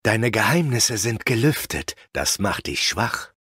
Deine Geheimnisse sind gelüftet, das macht dich schwach.